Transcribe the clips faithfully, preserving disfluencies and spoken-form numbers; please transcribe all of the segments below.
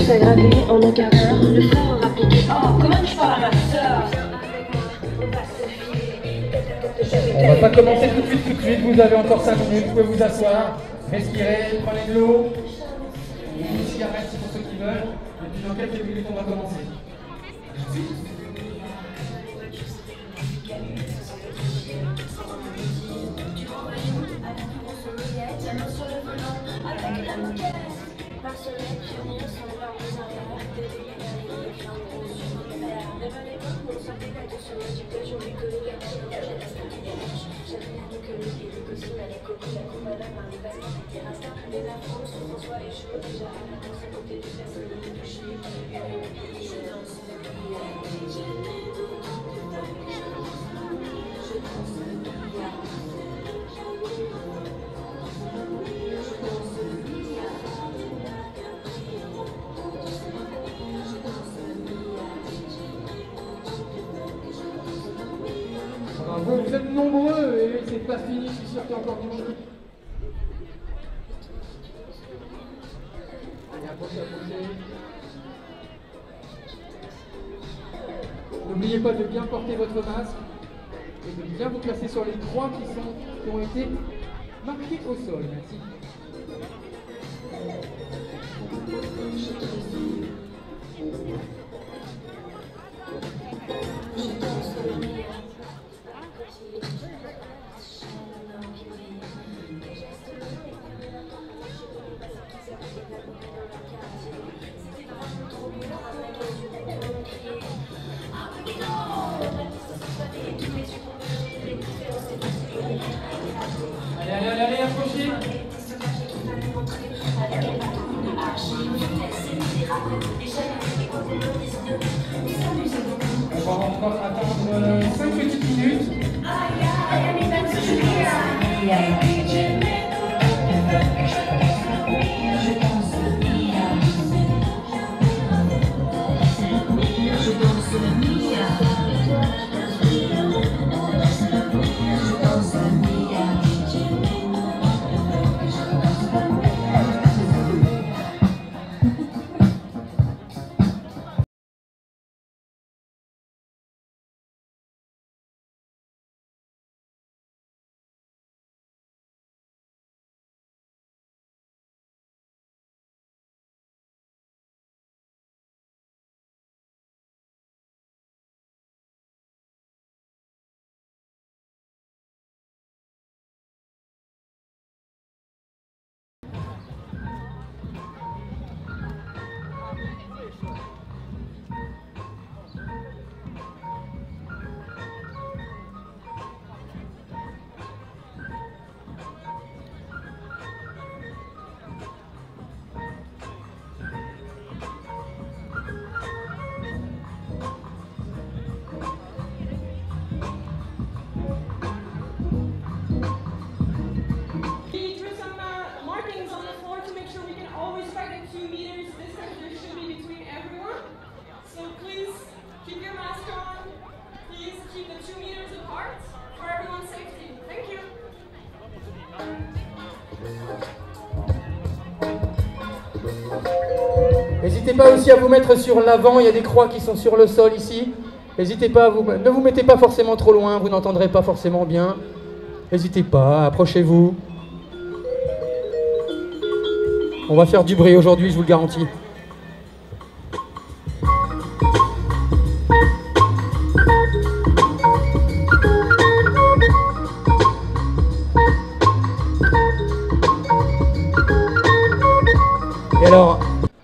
s'aggraver en un quart d'heure. Le frère aura piqué. Oh, comment tu parles à ma soeur? On va pas commencer tout de suite, tout de suite. Vous avez encore cinq minutes. Vous pouvez vous asseoir, respirer, prenez de l'eau, une cigarette pour ceux qui veulent. Et puis dans quelques minutes, on va commencer. Vous êtes nombreux et c'est pas fini, je suis sûr qu'il y a encore du monde. Allez, approchez, approchez. N'oubliez pas de bien porter votre masque et de bien vous placer sur les croix qui, sont, qui ont été marquées au sol. Merci. Allez, allez, allez, allez, approchez. On va encore attendre cinq petites minutes. N'hésitez pas aussi à vous mettre sur l'avant, il y a des croix qui sont sur le sol ici. N'hésitez pas, à vous, ne vous mettez pas forcément trop loin, vous n'entendrez pas forcément bien. N'hésitez pas, approchez-vous. On va faire du bruit aujourd'hui, je vous le garantis. Et alors,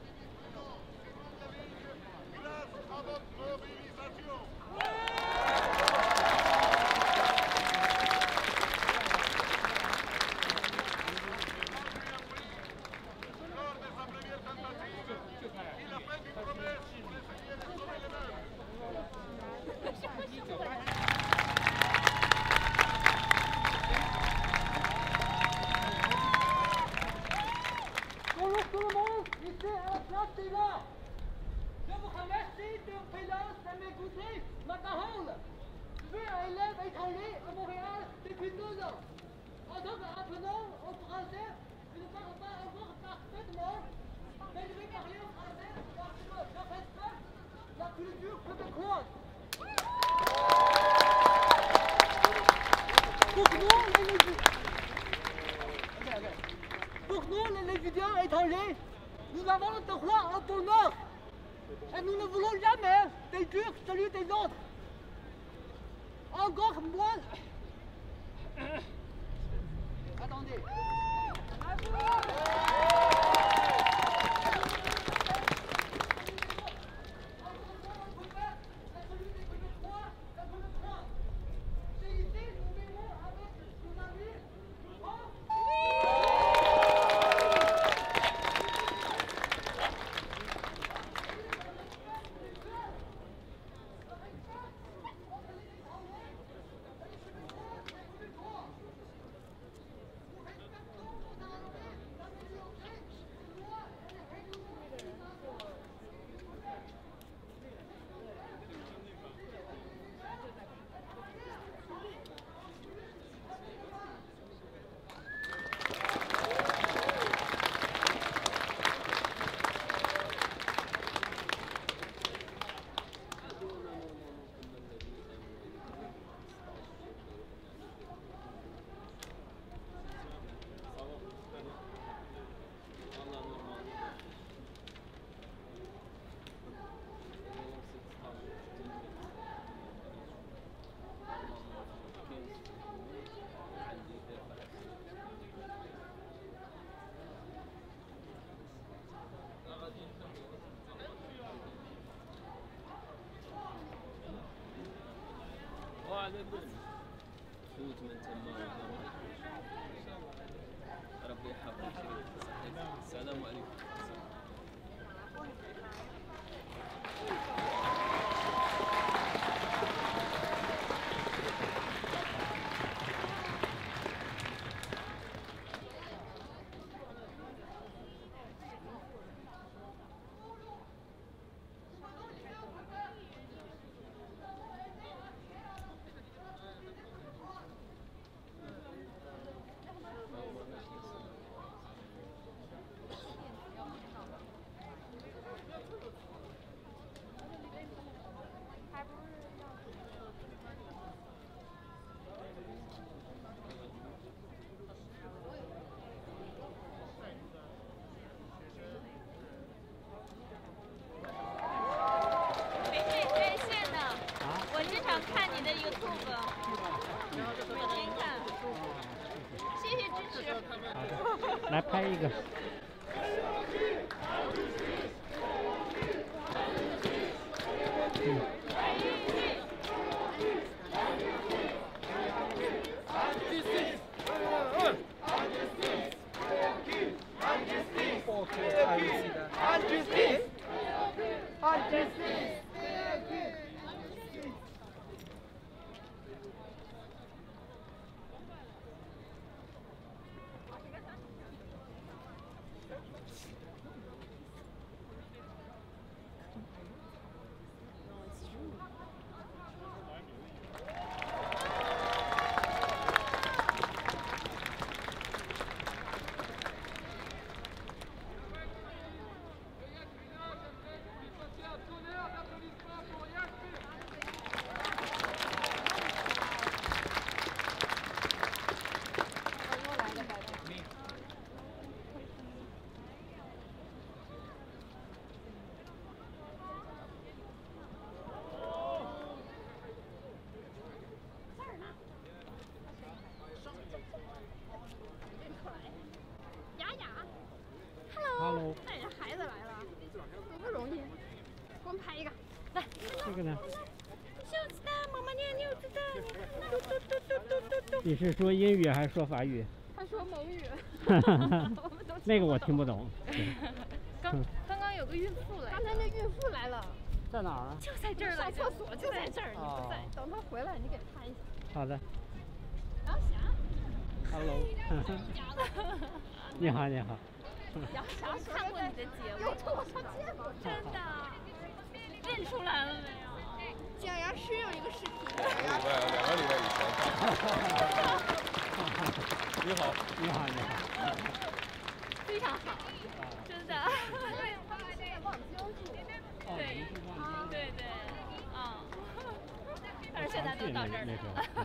bonjour tout le monde, ici à la place des Arts. Je vous remercie de présence de m'écouter ma parole. Je suis un élève étranger à Montréal depuis deux ans. En tant qu'apprenant au français, je ne parle pas encore parfaitement, mais je vais parler au français. croix. Pour nous, les Léviens, pour nous, les Léviens étrangers, nous avons le droit au bonheur. Et nous ne voulons jamais détruire celui des autres. Encore moins. Attendez. فوت من تما ربي يحفظك السلام عليكم. 来拍一个。嗯。Hello， 带着孩子来了，多不容易。给我们拍一个，来。 这个呢？ 小子的，妈妈念牛子的，嘟嘟嘟嘟嘟嘟嘟。 你是说英语还是说法语？ 他说蒙语。 那个我听不懂。 刚刚刚有个孕妇来，刚才那孕妇来了。 在哪儿啊？ 就在这儿了，上厕所就在这儿，你不在，等她回来你给拍一下。 好的。 姚霞。 Hello。你好，你好。 姚霞看过你的节目，我上见过，真的。认出来了没有？蒋牙是有一个视频。两个礼拜，两个礼拜以前看。 你好，你好，你好。 非常好，真的。对，对对，啊。 去那那时候。嗯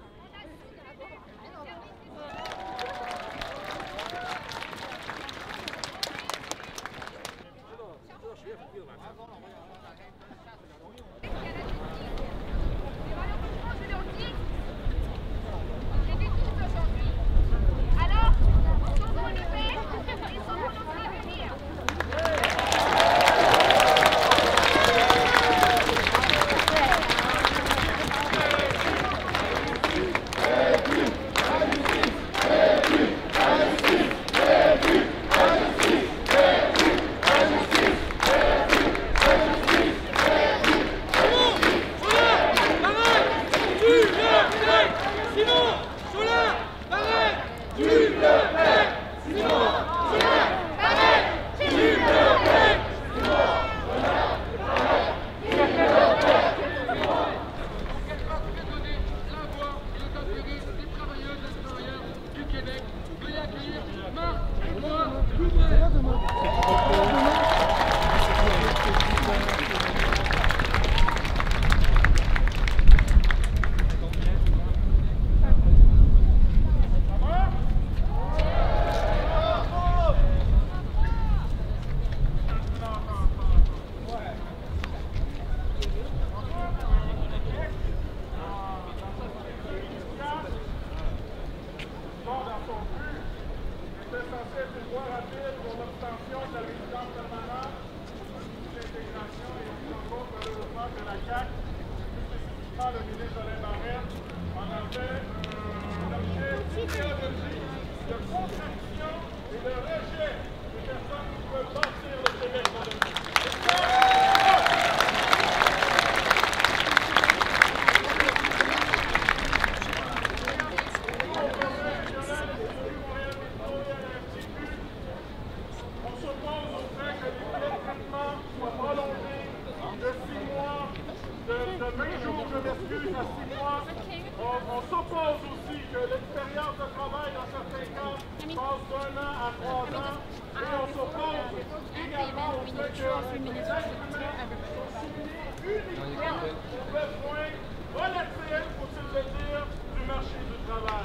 On s'oppose aussi que l'expérience de travail dans certains cas passe d'un an à trois ans et on s'oppose également au fait que les êtres humains sont soumis uniquement aux besoins relatifs, faut-il le dire, du marché du travail.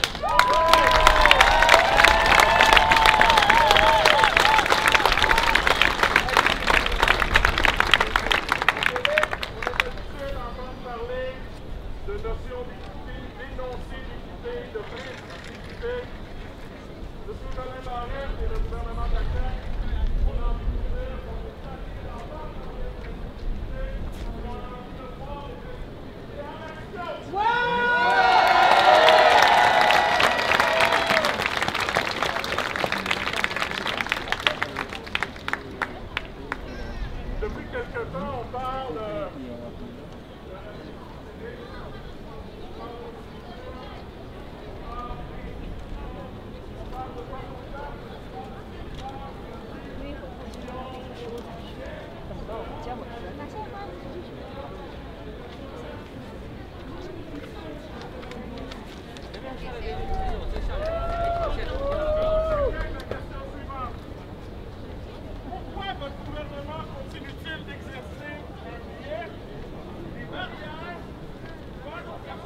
De notion d'équité, d'énoncé d'équité, de principe d'équité. Monsieur Colin Barrette et le gouvernement de la C A Q, on a envie de dire qu'on est allé d'entendre parler de l'équité, on a envie de voir l'équité en action. Depuis quelque temps, on parle euh, pourquoi votre gouvernement continue-t-il d'exercer un biais, des barrières, pour qu'on fasse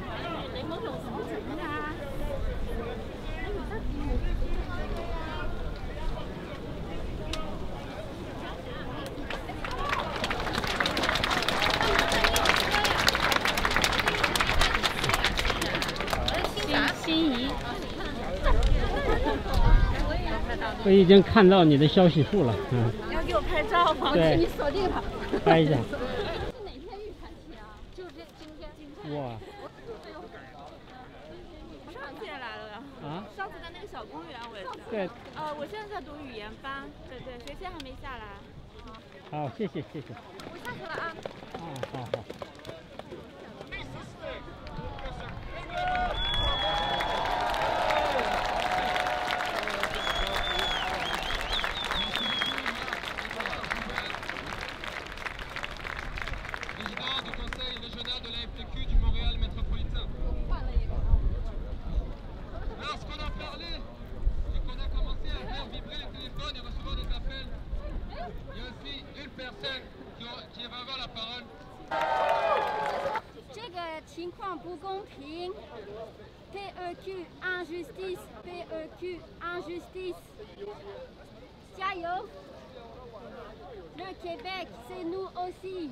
我已经看到你的消息数了，嗯。 要给我拍照吗？ 对， 你锁定它。 拍一下。 是哪天预产期啊？就是这今天。今天。 哇。 上次也来了呀。 啊？ 上次在那个小公园我也是。 对。 呃，我现在在读语言班，对对，学期还没下来。 好，谢谢谢谢。 我下去了啊。 啊，好好。 Chers 这个情况不公平。P E Q injustice, P E Q injustice. 加油 Le Québec, c'est nous aussi.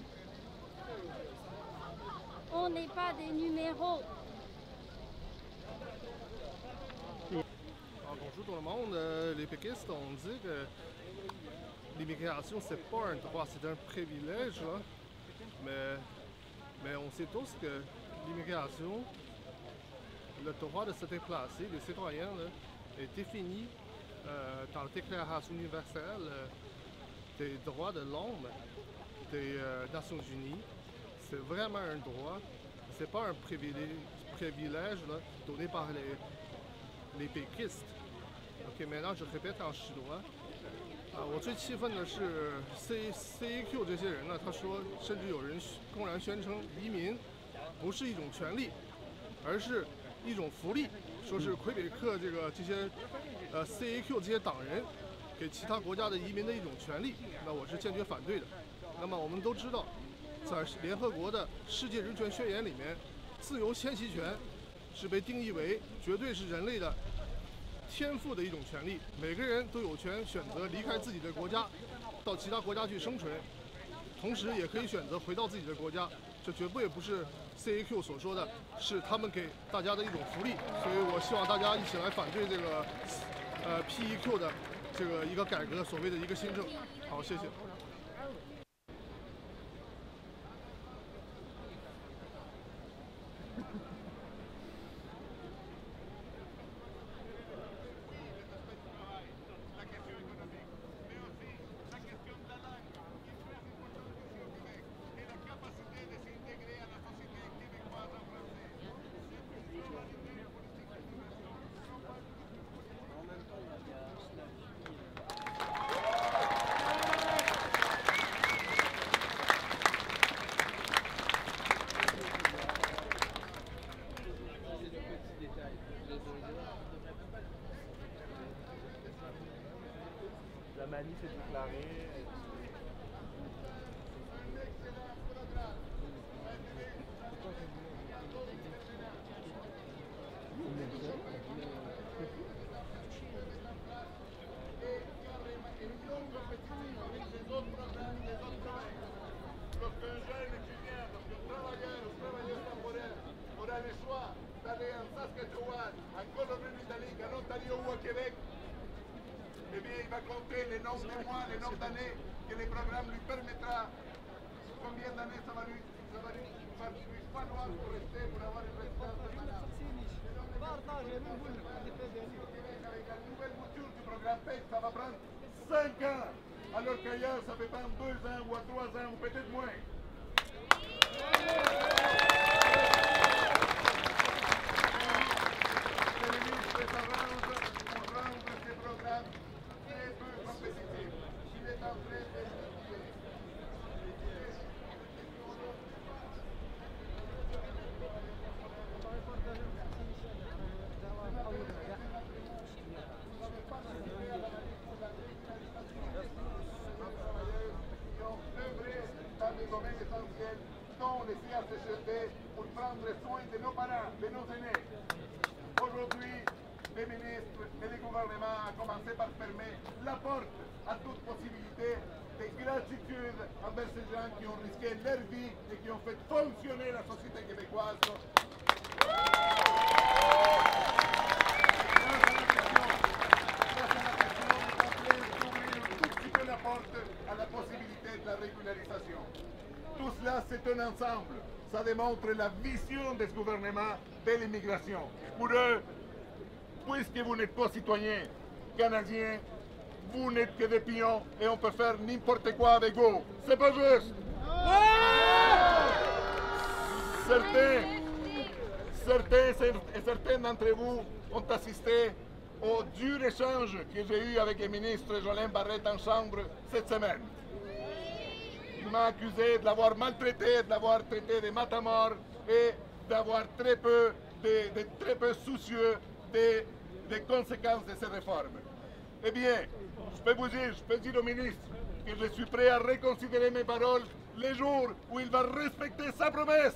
On n'est pas des numéros. Alors, bonjour tout le monde. Euh, les péquistes ont dit que l'immigration, c'est pas un droit, c'est un privilège. Là. Mais, mais on sait tous que l'immigration, le droit de se déplacer des citoyens là, est défini euh, dans la Déclaration universelle euh, des droits de l'homme des euh, Nations Unies. C'est vraiment un droit, c'est pas un privilège, privilège là, donné par les, les péquistes. OK, maintenant je répète en chinois。啊，我最气愤的是 C C A Q 这些人呢，他说，甚至有人公然宣称移民不是一种权利，而是一种福利，说是魁北克这个这些呃 C A Q 这些党人给其他国家的移民的一种权利，那我是坚决反对的。那么我们都知道，在联合国的世界人权宣言里面，自由迁徙权是被定义为绝对是人类的天赋的一种权利，每个人都有权选择离开自己的国家，到其他国家去生存，同时也可以选择回到自己的国家。这绝对不是 C A Q 所说的，是他们给大家的一种福利。所以我希望大家一起来反对这个呃 P E Q 的这个一个改革，所谓的一个新政。好，谢谢。 La manie s'est déclarée. Lorsqu'un jeune étudiant, lorsqu'un travailleur ou travailleuse temporaire aura le choix d'aller en Saskatchewan, en Colombie-Britannique, en Ontario ou au Québec, eh bien, il va compter les nombres de mois, les nombres d'années que le programme lui permettra. Combien d'années ça va lui, ça va lui, va lui falloir pour rester, pour avoir une résidence permanente. Avec la nouvelle mouture du programme P E C, ça va prendre cinq ans, alors qu'ailleurs, ça peut prendre deux ans ou à trois ans, ou peut-être moins. Le ministre s'arrange pour rendre ces programmes très peu compétitifs. Il est en train de dans les domaines essentiels, dont les C H S L D, pour prendre soin de nos parents, de nos aînés. Aujourd'hui, les ministres et les gouvernements ont commencé par fermer la porte à toute possibilité de gratitude envers ces gens qui ont risqué leur vie et qui ont fait fonctionner la société québécoise. La porte à la possibilité de la régularisation. Tout cela, c'est un ensemble. Ça démontre la vision de ce gouvernement de l'immigration. Pour eux, puisque vous n'êtes pas citoyen canadien, vous n'êtes que des pions et on peut faire n'importe quoi avec vous. C'est pas juste. Certains, certains et certains d'entre vous ont assisté au dur échange que j'ai eu avec le ministre Jolin Barrette en chambre cette semaine. Il m'a accusé de l'avoir maltraité, de l'avoir traité de matamor et d'avoir très peu, de, de très peu soucieux des, des conséquences de ces réformes. Eh bien, je peux vous dire, je peux dire au ministre que je suis prêt à reconsidérer mes paroles les jours où il va respecter sa promesse.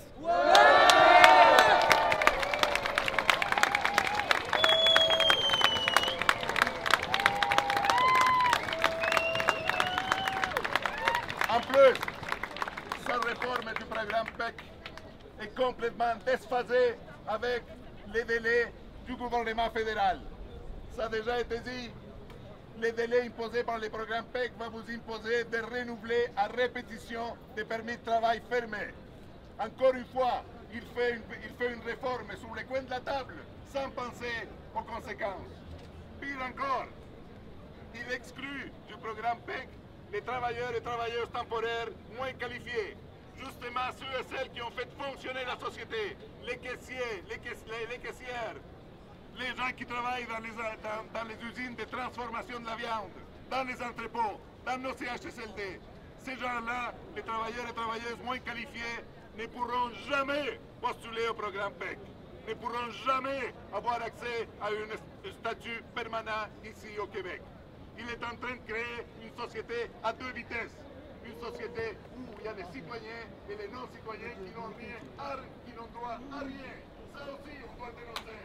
En plus, cette réforme du programme P E C est complètement déphasée avec les délais du gouvernement fédéral. Ça a déjà été dit, les délais imposés par le programme P E C vont vous imposer de renouveler à répétition des permis de travail fermés. Encore une fois, il fait une, il fait une réforme sur le coin de la table sans penser aux conséquences. Pire encore, il exclut du programme P E C les travailleurs et travailleuses temporaires moins qualifiés, justement ceux et celles qui ont fait fonctionner la société, les caissiers, les, caiss les, les caissières, les gens qui travaillent dans les, dans, dans les usines de transformation de la viande, dans les entrepôts, dans nos C H S L D. Ces gens-là, les travailleurs et travailleuses moins qualifiés, ne pourront jamais postuler au programme P E C, ne pourront jamais avoir accès à un statut permanent ici au Québec. Il est en train de créer une société à deux vitesses. Une société où il y a les citoyens et les non-citoyens qui n'ont rien, à, qui n'ont droit à rien. Ça aussi, on doit dénoncer.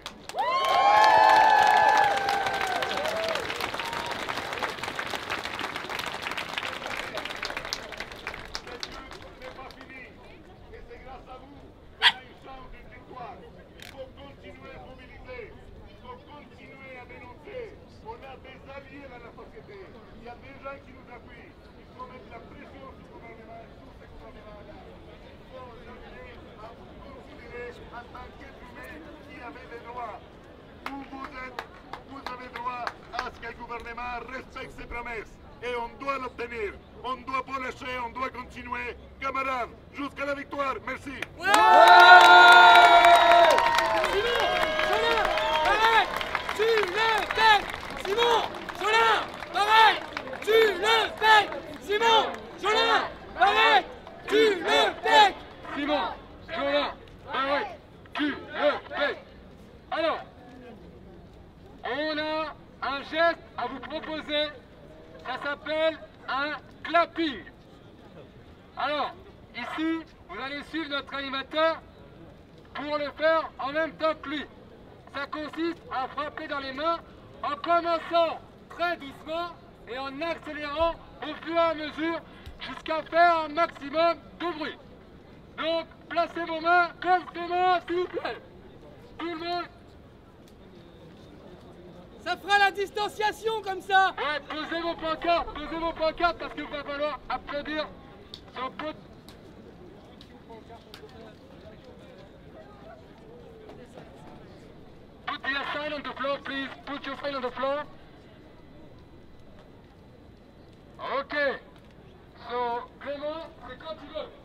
Ce n'est pas fini. Et c'est grâce à vous qu'on a une chance d'une victoire. Il faut continuer à mobiliser. Il faut continuer à dénoncer. On a des alliés dans la société. Il y a des gens qui nous appuient. Il faut mettre la pression sur le gouvernement, sur ce gouvernement-là. Il faut les amener à vous considérer en tant qu'être humain qui avait des droits. Où vous êtes, vous avez droit à ce que le gouvernement respecte ses promesses. Et on doit l'obtenir. On ne doit pas lâcher, on doit continuer. Camarades, jusqu'à la victoire. Merci. Ouais Simon Jolin, pareil, tu le fais. Simon Jolin, pareil, tu le fais. Simon Jolin, pareil, tu le fais. Alors, on a un geste à vous proposer, ça s'appelle un clapping. Alors, ici, vous allez suivre notre animateur pour le faire en même temps que lui. Ça consiste à frapper dans les mains en commençant très doucement et en accélérant au fur et à mesure jusqu'à faire un maximum de bruit. Donc, placez vos mains correctement, s'il vous plaît. Tout le monde. Ça fera la distanciation comme ça. Ouais, posez vos pancartes, posez vos pancartes parce qu'il va falloir applaudir son pote. Put your sign on the floor, please. Put your sign on the floor. Ok. So, Clément, c'est quand tu veux.